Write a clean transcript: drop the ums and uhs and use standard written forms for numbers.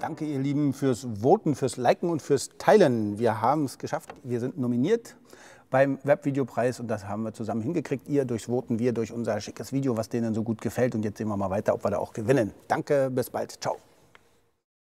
danke ihr Lieben fürs Voten, fürs Liken und fürs Teilen. Wir haben es geschafft, wir sind nominiert beim Webvideopreis und das haben wir zusammen hingekriegt. Ihr durchs Voten, wir durch unser schickes Video, was denen so gut gefällt. Und jetzt sehen wir mal weiter, ob wir da auch gewinnen. Danke, bis bald. Ciao.